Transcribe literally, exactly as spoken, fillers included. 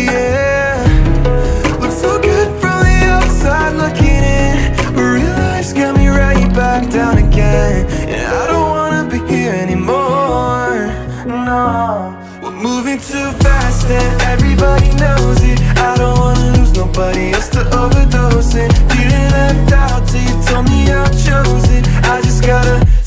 yeah. Looks so good from the outside looking in, but real life's got me right back down again. And I don't wanna be here anymore, no. We're moving too fast and everybody knows it. I don't wanna lose nobody else to overdose it. Feeling left out till you told me I chose it. I just gotta